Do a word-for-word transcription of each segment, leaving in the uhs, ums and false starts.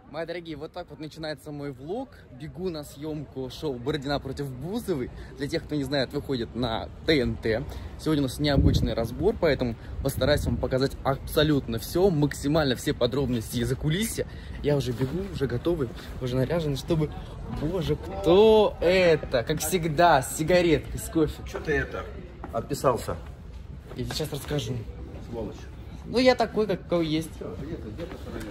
Мои дорогие, вот так вот начинается мой влог. Бегу на съемку шоу «Бородина против Бузовой». Для тех, кто не знает, выходит на ТНТ. Сегодня у нас необычный разбор, поэтому постараюсь вам показать абсолютно все, максимально все подробности и закулисья. Я уже бегу, уже готовый, уже наряжен, чтобы... Боже, кто это? Как всегда, с сигареткой, с кофе. Что ты это? Отписался. Я тебе сейчас расскажу. Сволочь. Ну, я такой, какой есть. Все, где-то, где-то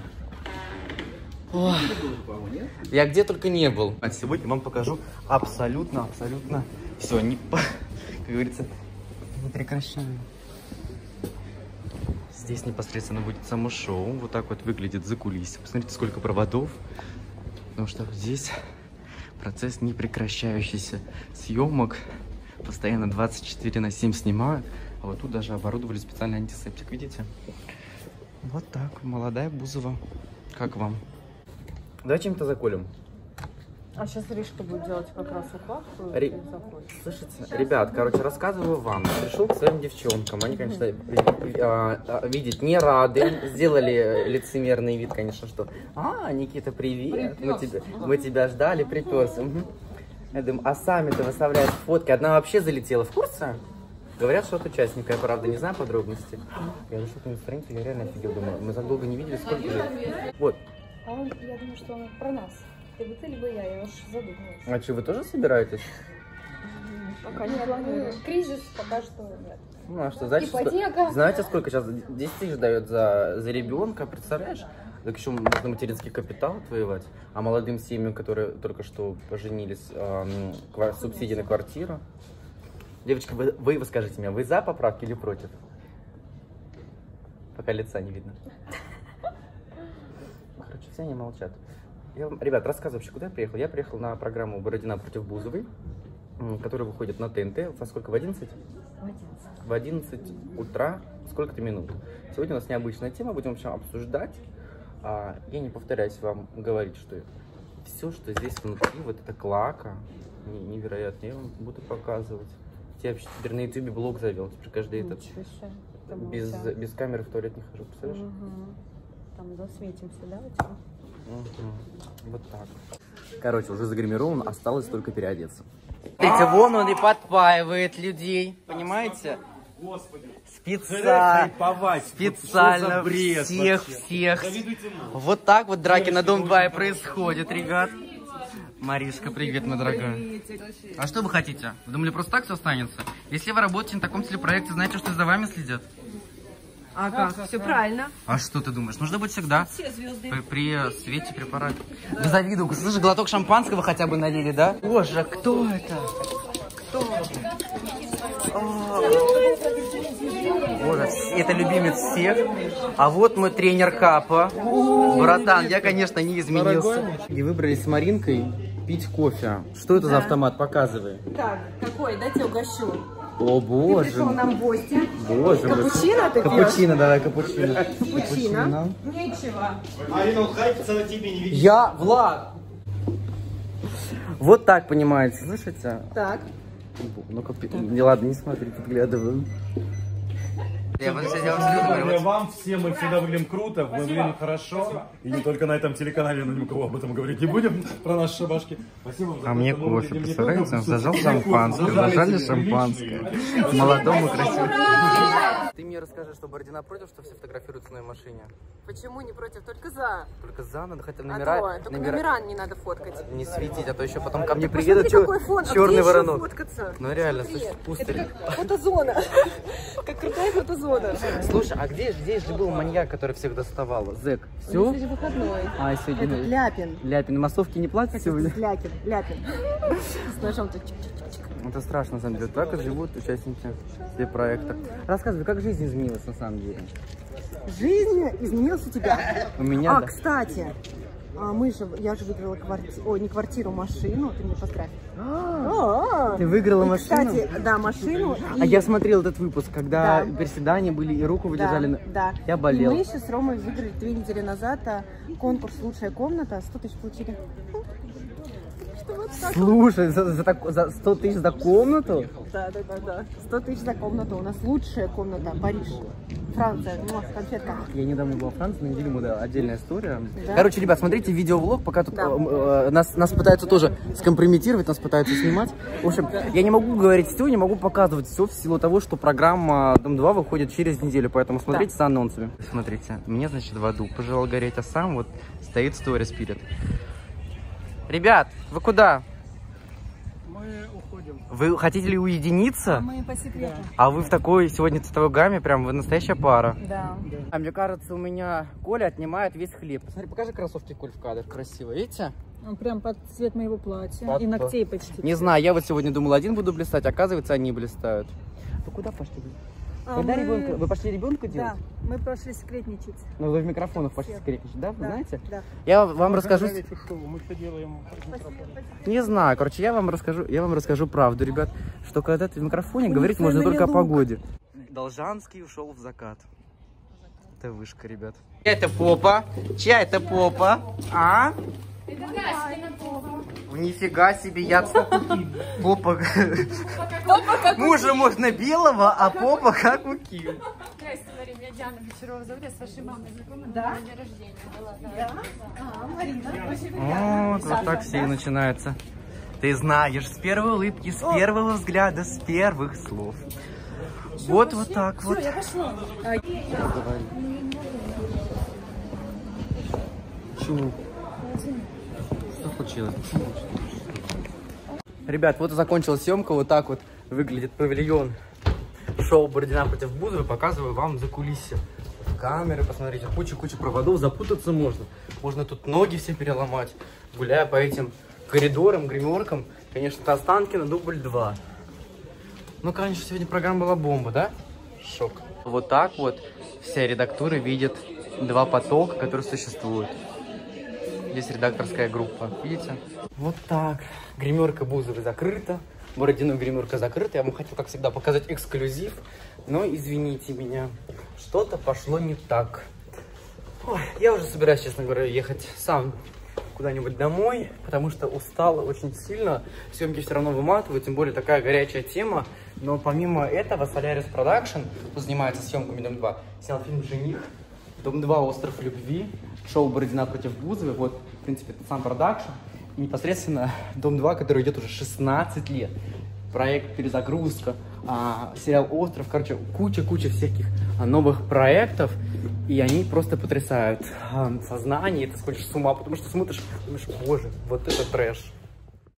Ой. Я где только не был. А сегодня вам покажу абсолютно, абсолютно все. Не, как говорится, не прекращаем. Здесь непосредственно будет само шоу. Вот так вот выглядит закулисье. Посмотрите, сколько проводов. Потому что здесь процесс непрекращающийся съемок. Постоянно двадцать четыре на семь снимают. А вот тут даже оборудовали специальный антисептик. Видите? Вот так. Молодая Бузова. Как вам? Давай чем-то заколем. А сейчас Ришка будет делать как раз укладку. Ри... Слушайте, ребят, короче, рассказываю вам. Пришел к своим девчонкам. Они, конечно, видеть не рады. Сделали лицемерный вид, конечно, что а, Никита, привет. Мы тебя, мы тебя ждали, приперся. Угу. Я думаю, а сами-то выставляют фотки. Одна вообще залетела в курсе. Говорят, что от участника, я правда не знаю подробностей. Я решил к нему страницу, я реально офигел. Думаю, мы так долго не видели, сколько же. Вот. А он, я думаю, что он про нас. Либо ты, либо я, я уж задумалась. А что, вы тоже собираетесь? Пока не планирую. Кризис пока что нет. Ну а что, знаете, Ипотека. Что, знаете, сколько сейчас? десять тысяч дает за, за ребенка, представляешь? Так еще можно материнский капитал отвоевать. А молодым семьям, которые только что поженились, э, субсидии на квартиру. Девочка, вы, вы скажите мне, вы за поправки или против? Пока лица не видно. Короче, все они молчат. Я вам, ребят, рассказываю вообще, куда я приехал. Я приехал на программу «Бородина против Бузовой», которая выходит на ТНТ. Во сколько? В одиннадцать? В одиннадцать. В одиннадцать утра, сколько-то минут. Сегодня у нас необычная тема, будем в общем обсуждать. А, я не повторяюсь вам говорить, что все, что здесь внутри, вот эта клака, невероятно, я вам буду показывать. Я вообще теперь на ютубе блог завел, теперь каждый этот без, без камеры в туалет не хожу, представляешь? Угу. Там засветимся, да, у тебя? Угу. Вот так. Короче, уже загримирован, осталось только переодеться. Смотрите, вон он и подпаивает людей, понимаете? Господи. Специально, специально всех-всех. Вот так вот драки на Дом два и происходят, ребят. Маришка, привет, моя дорогая. А что вы хотите? Вы думали, просто так все останется? Если вы работаете на таком телепроекте, знаете, что за вами следят? А как? Все правильно. А что ты думаешь? Нужно быть всегда все звезды. При, при свете препарата. Да завидую. Слушай, глоток шампанского хотя бы налили, да? Боже, кто это? Кто? Боже, это любимец всех. А вот мой тренер Капа. Братан, я, конечно, не изменился. И выбрались с Маринкой пить кофе. Что это да. за автомат? Показывай. Так, какой? Дайте угощу. О, боже. Ты пришел нам в гости. Боже. Капучино ты пьешь? Капучино, давай, капучино. Капучино. Нечего. Марина Хайпица на тебе не видит. Я, Влад. Вот так, понимаете, слышите? Так. Ну-ка, не ладно, не смотри, подглядываю. Я вам Благодаря вам всем мы всегда выглядим круто, мы выглядим хорошо. И не только на этом телеканале, но ни у кого об этом говорить не будем, про наши шабашки. Спасибо вам за а мне кофе, представляете? Он зажал шампанское, зажали шампанское. Молодому красивому. Ты мне расскажи, что Бородина против, что все фотографируются на машине. Почему не против? Только за. Только за, надо хотя бы номера. А то, только номера... номера не надо фоткать. Не светить, а то еще потом ко мне приедут черный воронок. Ну реально, слушай, пусто. Это как фотозона. Как крутая фотозона. Слушай, а где, здесь же был маньяк, который всех доставал? Зэк. Все? Сегодня выходной. А, сегодня... Это Ляпин. Ляпин. Массовки не платят сегодня? Ляпин. Ляпин. С ножом-то. Это страшно, на самом деле. Так и живут участники проекта. Рассказывай, как жизнь изменилась на самом деле? Жизнь изменилась у тебя? У меня, А, да. кстати, мы же, я же выиграла квартиру, ой, не квартиру, машину. Ты мне поздравь. А-а-а. Ты выиграла и, машину? Кстати, да, машину. А и... я смотрел этот выпуск, когда да. приседания были и руку вы да, держали. Да. Я болел. И мы еще с Ромой выиграли две недели назад конкурс «Лучшая комната». сто тысяч получили. Вот слушай, за, за, так, за сто тысяч за комнату? Да, да, да, да. сто тысяч за комнату. У нас лучшая комната, Париж. Франция, ну, конфетка. Я недавно был во Франции, на неделю да, отдельная история. Да? Короче, ребят, смотрите видеовлог, пока тут Да. э, э, нас, нас пытаются тоже скомпрометировать, нас пытаются снимать. В общем, я не могу говорить все, не могу показывать все в силу того, что программа Дом два выходит через неделю, поэтому смотрите да. за анонсами. Смотрите, мне, значит, в аду пожелал гореть, а сам вот стоит сторис перед. Ребят, вы куда? Мы уходим. Вы хотите ли уединиться? Мы по секрету. А вы в такой сегодня цветовой гамме, прям вы настоящая пара. Да. А мне кажется, у меня Коля отнимает весь хлеб. Посмотри, покажи кроссовки, Коль, в кадр. Красиво, видите? Он прям под цвет моего платья. Под- И ногтей почти. Не знаю, я вот сегодня думал, один буду блистать, оказывается, они блистают. Вы куда пошли? А Когда мы- ребенка? Вы пошли ребенка делать? Да, мы пошли секретничать. Ну, вы в микрофонах пошли Всех. скрикнуть, да? Вы Да, знаете? да. Я вам расскажу... Мы все делаем. Не знаю, короче, я вам расскажу, я вам расскажу правду, ребят, что когда ты в микрофоне, говорить можно Униформенный только о лук. погоде. Должанский ушел в закат. Это вышка, ребят. Чья это попа? Чья это попа? А? Нифига себе, я попа. Мужа можно белого, а попа как у Ким. Здрасте, Мария, меня Диана Бочарова зовут, я с вашей мамой знакома, да? День рождения была. Да? А, Марина, очень приятно. Вот, вот так все и начинается. Ты знаешь, с первой улыбки, с первого взгляда, с первых слов. Вот, вот так вот. Я пошла. Почему? Что случилось? Ребят, вот и закончилась съемка. Вот так вот выглядит павильон шоу «Бородина против Бузовой». Показываю вам за кулисье. Камеры, посмотрите, куча-куча проводов. Запутаться можно. Можно тут ноги все переломать, гуляя по этим коридорам, гримеркам. Конечно, это Останкино, дубль два. Ну, конечно, сегодня программа была бомба, да? Шок. Вот так вот вся редактура видит два потока, которые существуют. Здесь редакторская группа, видите? Вот так. Гримерка Бузовой закрыта. Бородиной гримерка закрыта. Я вам хотел, как всегда, показать эксклюзив. Но, извините меня, что-то пошло не так. Ой, я уже собираюсь, честно говоря, ехать сам куда-нибудь домой, потому что устал очень сильно. Съемки все равно выматывают, тем более такая горячая тема. Но помимо этого, Solaris Production, кто занимается съемками Дом два, снял фильм «Жених», Дом два «Остров любви», шоу «Бородина против Бузовой». Вот, в принципе, это сам продакшн. И непосредственно Дом два, который идет уже шестнадцать лет. Проект «Перезагрузка», а, сериал «Остров». Короче, куча-куча всяких а, новых проектов. И они просто потрясают а, сознание. Это сходишь с ума, потому что смотришь, думаешь, боже, вот это трэш.